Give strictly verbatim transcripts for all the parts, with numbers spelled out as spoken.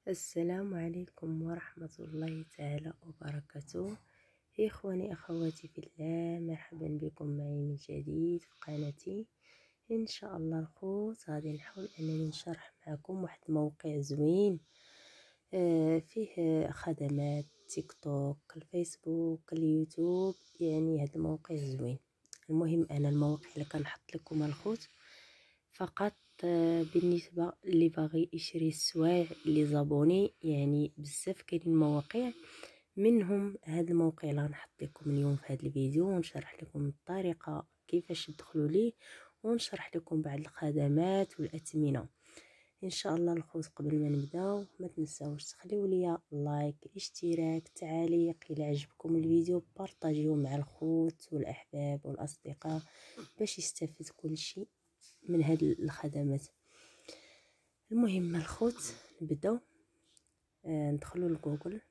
السلام عليكم ورحمة الله تعالى وبركاته. إخواني أخواتي في الله، مرحبا بكم معي من جديد في قناتي. إن شاء الله الخوت غادي نحاول أنني نشرح معكم واحد الموقع زوين آه فيه خدمات تيك توك، الفيسبوك، اليوتيوب. يعني هذا الموقع زوين. المهم أنا المواقع اللي كنحط لكم الخوت فقط بالنسبه اللي باغي يشري السوايع اللي زابوني. يعني بزاف كاينين مواقع، منهم هذا الموقع اللي غنحط لكم اليوم في هذا الفيديو، ونشرح لكم الطريقه كيفاش تدخلوا ليه، ونشرح لكم بعض الخدمات والاثمنه ان شاء الله. الخوت قبل ما نبداو ما تنساوش تخليو لي لايك، اشتراك، تعليق الى عجبكم الفيديو، بارطاجيوه مع الخوت والاحباب والاصدقاء باش يستفيد كل شيء من هاد الخدمات. المهم الخوت نبداو. آه ندخلوا لجوجل،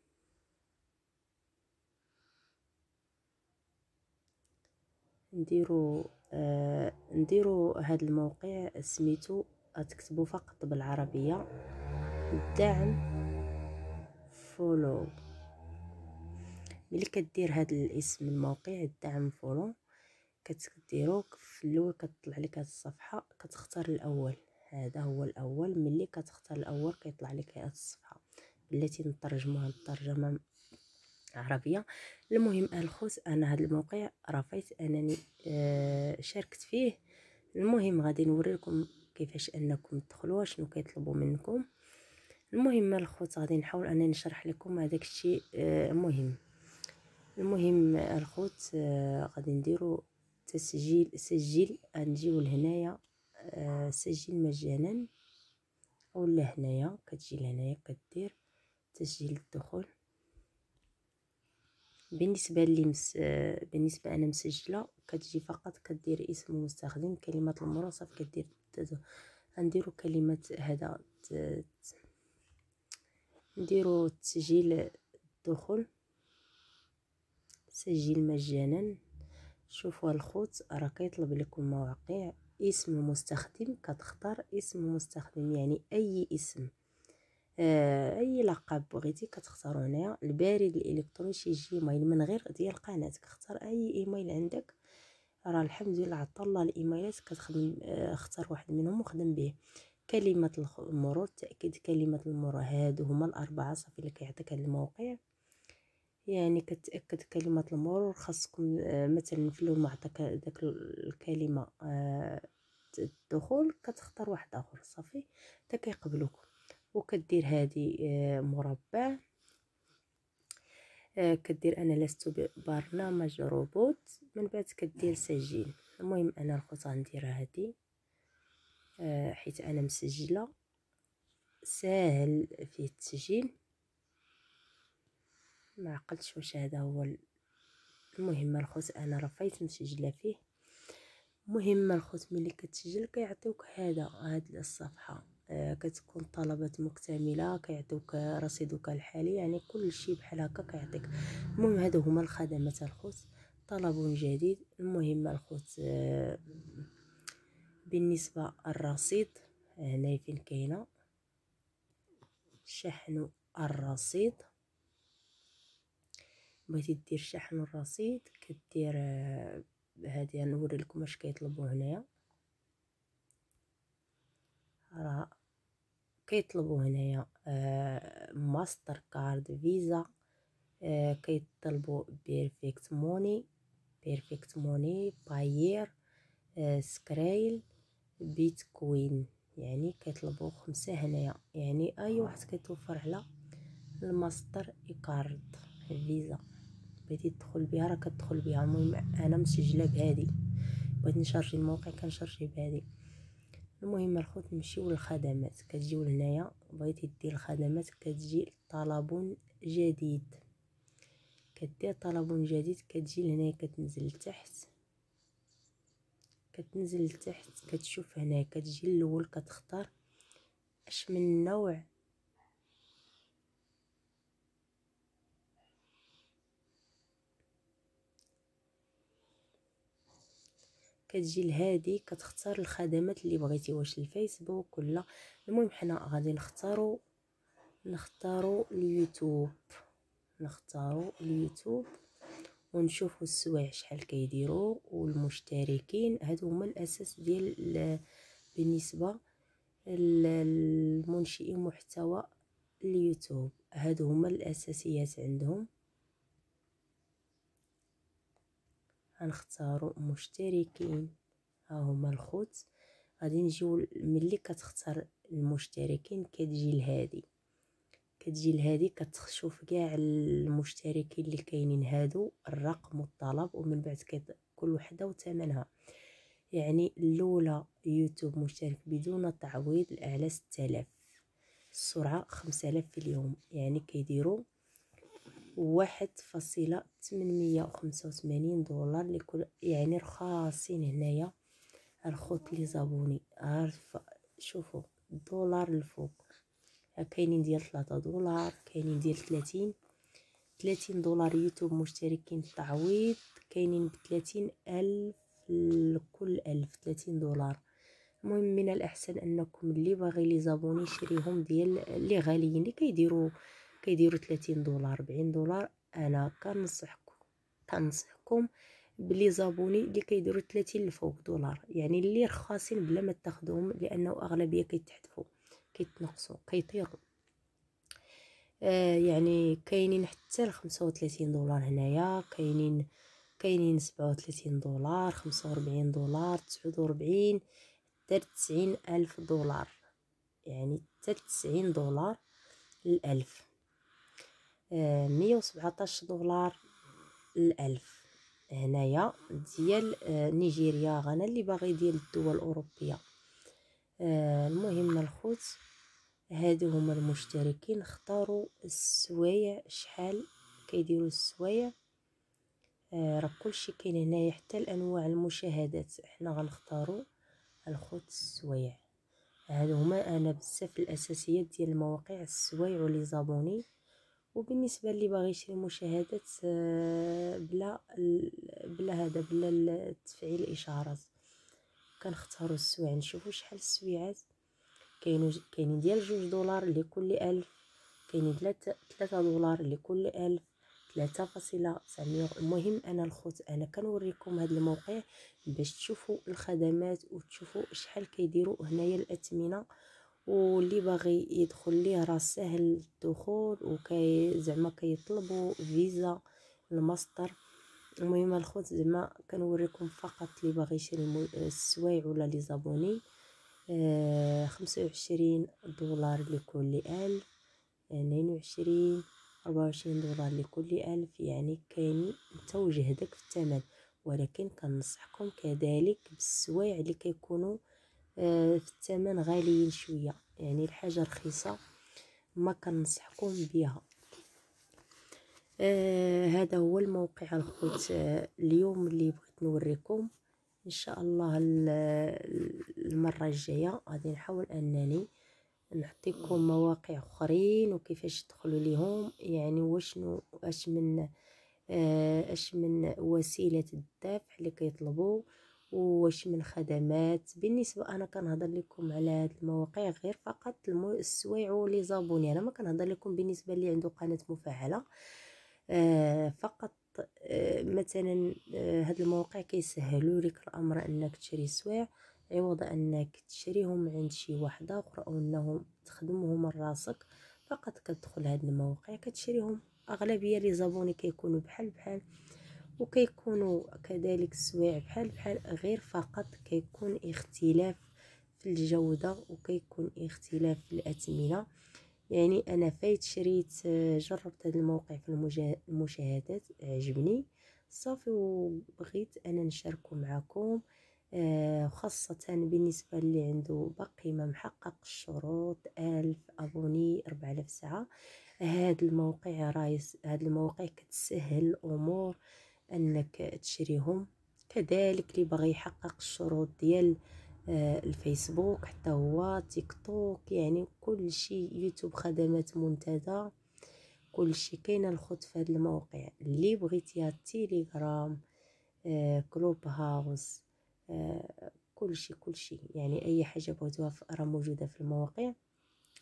نديروا آه نديروا هاد الموقع سميتو، تكتبوا فقط بالعربيه الدعم فولو. ملي كدير هاد الاسم الموقع الدعم فولو كتديرو في الاول كتطلع لك هاد الصفحه، كتختار الاول. هذا هو الاول. ملي كتختار الاول كيطلع لك هاد الصفحه التي نترجموها الترجمه عربيه. المهم الخوت انا هذا الموقع رفيت انني آه شاركت فيه. المهم غادي نوريكم كيفاش انكم تدخلوا، شنو كيطلبوا منكم. المهم الخوت غادي نحاول انني نشرح لكم هذاك الشيء آه مهم. المهم الخوت آه غادي نديروا تسجيل سجل. نجيو لهنايا آه سجل مجانا، اولا هنايا كتجي لهنايا كدير تسجيل الدخول. بالنسبه لي مس... بالنسبه انا مسجله كتجي فقط كدير اسم المستخدم، كلمه المرور صافي كدير نديروا كلمه هذا ت... نديروا تسجيل الدخول، سجل مجانا. شوفوا الخوت راه كيطلب لكم مواقع. اسم المستخدم كتختار اسم المستخدم، يعني اي اسم آه اي لقب بغيتي كتختاروا هنايا. البريد الالكتروني شي جيميل من غير ديال القناه، كختار اي ايميل عندك. راه الحمد لله عطا الله الايميلات كتخدم. آه اختار واحد منهم وخدم به. كلمه المرور، تاكيد كلمه المرور. هادو هما الاربعه صافي اللي كيعطيك هذا الموقع. يعني كتاكد كلمه المرور خاصكم آه مثلا في الاول ما عطاك داك الكلمه آه الدخول كتختار واحد اخر صافي حتى كيقبلوك. وكدير هذه آه مربع. آه كدير انا لست برنامج روبوت، من بعد كدير سجل. المهم انا الخوت غنديرها هذه آه حيت انا مسجله، ساهل فيه التسجيل. ما عقلتش واش هذا هو. المهم الخوت انا رفيت مسجله فيه. مهم الخوت ملي كتسجل كيعطيوك هذا هاد الصفحه آه كتكون طلبات مكتمله، كيعطيوك رصيدك الحالي، يعني كل شيء بحال هكا كيعطيك. المهم هادو هما الخدمات الخوت. طلب جديد. المهم الخوت آه بالنسبه الرصيد هنا فين كاينه شحن الرصيد. بغيتي دير شحن الرصيد كدير آه هذه نوري لكم اش كيطلبوا هنايا. راه كيطلبوا هنايا آه ماستر كارد، فيزا، آه كيطلبوا بيرفكت موني، بيرفكت موني، باير، آه سكرايل، بيتكوين. يعني كيطلبوا خمسه هنايا. يعني اي واحد كيتوفر على الماستر كارد الفيزا بغيتي تدخل بها راه كتدخل بها. المهم انا مسجله بهذه، بغيت نشارجي الموقع كنشارجي بهذه. المهم الخوت نمشيو للخدمات. كتجيو لهنايا بغيتي دير الخدمات كتجي طلب جديد، كدير طلب جديد. كتجي لهنايا كتنزل لتحت، كتنزل لتحت كتشوف هنايا كتجي الاول كتختار اش من نوع كتجي لهادي كتختار الخدمات اللي بغيتي، واش الفيسبوك ولا. المهم حنا غادي نختاروا نختاروا اليوتيوب نختاروا اليوتيوب ونشوفوا السوايع شحال كيديروا والمشتركين. هادو هما الاساس ديال بالنسبه للمنشئي محتوى اليوتيوب، هادو هما الاساسيات عندهم. غنختاروا مشتركين، ها هما الخوت. غادي نجيو ملي كتختار المشتركين كتجي لهادي كتجي لهادي كتشوف كاع المشتركين اللي كاينين، هادو الرقم والطلب، ومن بعد كل وحده وثمنها. يعني الاولى يوتيوب مشترك بدون تعويض الاعلى ستة آلاف، السرعه خمسة آلاف في اليوم، يعني كيديروا واحد فاصلة ثمانمية وخمسة وثمانين دولار لكل، يعني رخاصين هنايا الخوت لي زابوني. عارف شوفوا دولار الفوق، كاينين ديال ثلاثة دولار، كاينين ديال ثلاثين ثلاثين دولار يوتيوب مشتركين تعويض، كاينين بثلاثين ألف لكل ألف، ثلاثين دولار. المهم من الأحسن أنكم اللي باغي لي زابوني يشريهم ديال اللي غاليين اللي كيديروا كيديروا ثلاثين دولار أربعين دولار. أنا كنصحكم كنصحكم بلي زابوني اللي كيديروا ثلاثين لفوق دولار، يعني اللي رخاصين بلا ما تاخذوهم، لأنه أغلبية كيتحذفوا كيتنقصوا كيطيروا. آه يعني كاينين حتى ل خمسة وثلاثين دولار هنايا، كاينين كاينين سبعة وثلاثين دولار، خمسة وأربعين دولار، تسعة وأربعين، حتى تسعين ألف دولار، يعني حتى تسعين دولار للألف. آه مية وسبعطاش دولار للألف هنايا ديال آه نيجيريا، غانا اللي باغي ديال الدول الأوروبية. آه المهم الخوت، هادو هما المشتركين. اختاروا السوايع شحال كيديروا السوايع. آه راه كلشي كاين هنايا حتى الانواع المشاهدات. احنا غنختاروا الخوت السوايع. هادو هما انا بزاف الاساسيات ديال المواقع السوايع ولي زابوني. وبالنسبه اللي باغي يشري مشاهدات آه بلا بلا هذا بلا تفعيل الاشارات، كنختاروا السوايع. نشوفوا شحال السويعات. كاينين كاينين ديال جوج دولار لكل ألف، كاينين ثلاثة ثلاثة دولار لكل ألف، ثلاثة فاصلة تسعمية. المهم انا الخوت انا كنوريكم هذا الموقع باش تشوفوا الخدمات وتشوفوا شحال كيديروا هنايا الاثمنه، واللي باغي يدخل ليه راه سهل الدخول، وكي زعما كيطلبوا فيزا الماستر. المهم الخوت زعما كنوريكم فقط اللي باغي يشري السوايع ولا لي زابوني. آه خمسة وعشرين دولار لكل ألف، اثنين وعشرين، أربعة وعشرين دولار لكل ألف. يعني كاين نتا وجهدك في الثمن، ولكن كنصحكم كذلك بالسوايع اللي كيكونوا آه في الثمن غاليين شويه، يعني الحاجه رخيصه ما كنصحكم بها. آه هذا هو الموقع الخوت آه اليوم اللي بغيت نوريكم. ان شاء الله المره الجايه غادي نحاول انني نعطيكم مواقع اخرين وكيفاش تدخلوا ليهم، يعني واشنو اش من آه اش من وسيله الدفع اللي كيطلبوا، واش من خدمات. بالنسبه انا كنهضر لكم على هاد المواقع غير فقط السوايع ولي زابوني، انا ما كنهضر لكم بالنسبه اللي عنده قناه مفعله. آه فقط آه مثلا آه هاد المواقع كيسهلوا لك الامر انك تشري سوايع عوض انك تشريهم عند شي واحد اخر او انهم تخدمهم من راسك. فقط كتدخل هاد المواقع كتشريهم. اغلبيه لي زابوني كيكونوا بحال بحال، وكيكونوا كذلك السوايع بحال بحال، غير فقط كيكون اختلاف في الجوده وكيكون اختلاف في الاثمنه. يعني انا فايت شريت جربت هذا الموقع في المشاهدات عجبني صافي، وبغيت انا نشاركه معكم. آه خاصة بالنسبة اللي عنده باقي ما محقق الشروط ألف أبوني أربعة آلاف ساعة. هاد الموقع رايس هاد المواقع كتسهل الأمور أنك تشريهم. كذلك اللي باغي يحقق الشروط ديال آه الفيسبوك حتى هو تيك توك، يعني كل شيء يوتيوب خدمات منتدى كل شيء كاين الخوت في هاد الموقع. اللي بغيتيها تيليجرام آه كلوب هاوس آه كل شيء كل شيء، يعني اي حاجه بغيتوها راه موجوده في المواقع.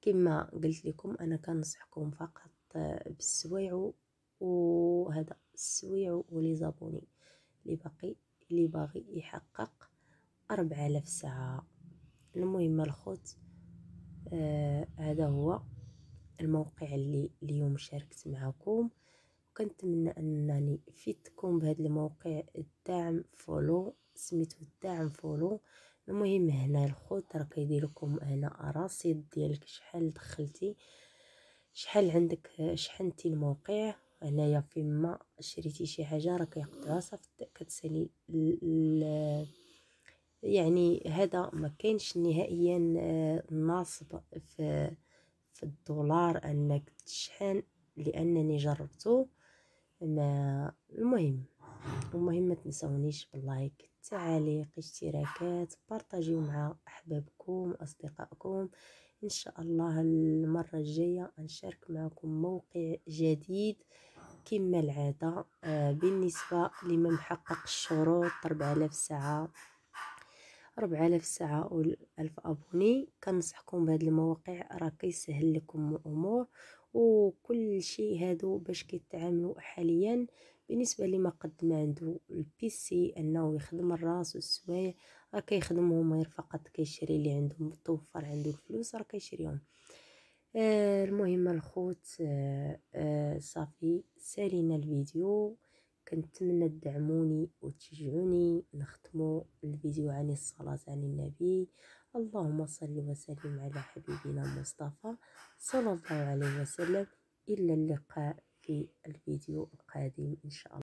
كما قلت لكم انا كنصحكم فقط بالسويع، وهذا السويع ولي زابوني اللي باقي اللي باغي يحقق أربعة آلاف ساعة. المهم الخوت، آه هذا هو الموقع اللي اليوم شاركت معكم، وكنتمنى انني فدتكم بهذا الموقع الدعم فولو، سميتو الدعم فولو. المهم هنا الخوت راه كيدير لكم هنا رصيد ديالك شحال دخلتي، شحال عندك شحنتي الموقع. هنايا فيما شريتي شي حاجه راه كيقطعوها صافي كتسالي يعني هذا ما كاينش نهائيا ناصب في في الدولار انك تشحن، لانني جربته. ما المهم المهم ما تنسونيش باللايك، التعاليق، اشتراكات، بارطاجيو مع احبابكم اصدقائكم. ان شاء الله المره الجايه نشارك معكم موقع جديد كما العاده. آه بالنسبه لمن محقق الشروط أربعة آلاف ساعه أربعة آلاف ساعة و ألف أبوني، كنصحكم بهاد المواقع راه كيسهل لكم الأمور وكل شيء. هادو باش كيتعاملوا حاليا بالنسبة لما قد ما عنده البيسي أنه يخدم الراس والسوايع، راه كيخدمهم غير فقط كيشري اللي عنده متوفر عنده الفلوس راه كيشريهم. آه المهم الخوت، آه آه صافي سالينا الفيديو. كنتمنى تدعموني وتشجعوني نختموا الفيديو عن الصلاة على النبي. اللهم صل وسلم على حبيبنا مصطفى صلى الله عليه وسلم. إلى اللقاء في الفيديو القادم إن شاء الله.